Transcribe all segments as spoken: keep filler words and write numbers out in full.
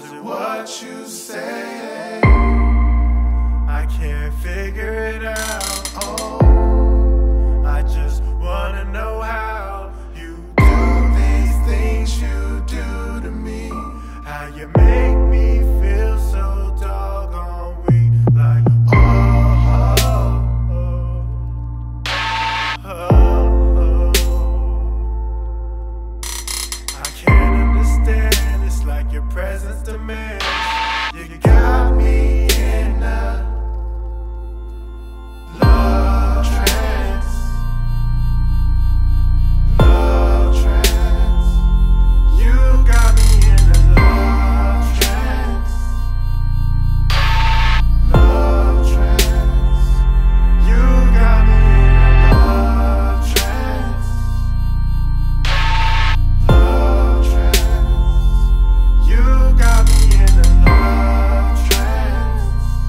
Is it what you say? I can't figure it out. Oh, I just wanna know how you do these things you do to me. How you make me feel so doggone weak. Like, oh, oh, oh, oh. I can't understand, it's like your presence demands. You got me in a love trance, love trance. You got me in a love trance, love trance. You got me in a love trance, love trance. You got me in a love trance,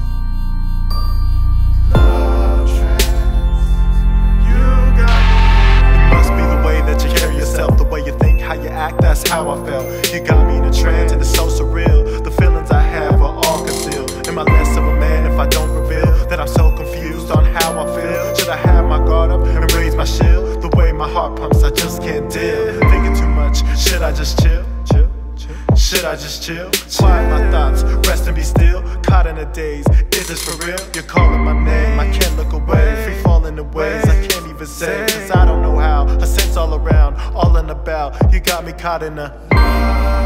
love trance. You got me. It must be the way that you carry yourself, the way you think, how you act, that's how I felt. You got me in a trance and it's so surreal. The feelings I have are all concealed. Am I less of a man if I don't reveal that I'm so confused on how I feel? Should I have my guard up and raise my shield? The way my heart pumps, I just can't deal. Thinking too much, should I just chill? Chill, chill. Should I just chill? Quiet my thoughts, rest and be still. Caught in a daze, is this for real? You're calling my name, I can't look away. Free falling in ways I can't even say, cause I don't know how. I sense all around, all in about. You got me caught in a